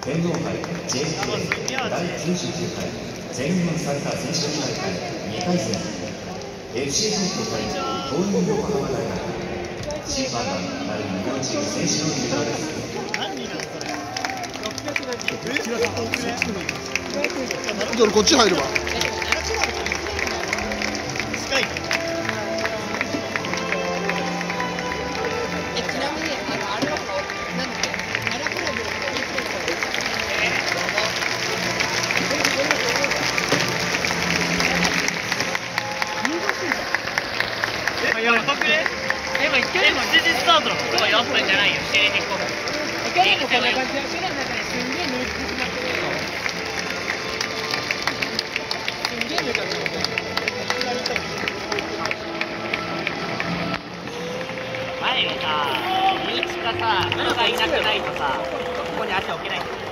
天皇杯 JFA 第99回全日本サッカー選手権大会2回戦 FC 東京対東洋横浜大学審判団第2号チーム選手の入場です。 じゃあこっち入るわ。 やばくね？今1回も7時スタートのここ4分じゃないよ。7時5分。1回もこんな感じで手の中ですんげえ乗りつまってるよ。すんげえ目がついてる。前にさ、身内かさ、人がいなくないとさ、ここに足置けないんだよ。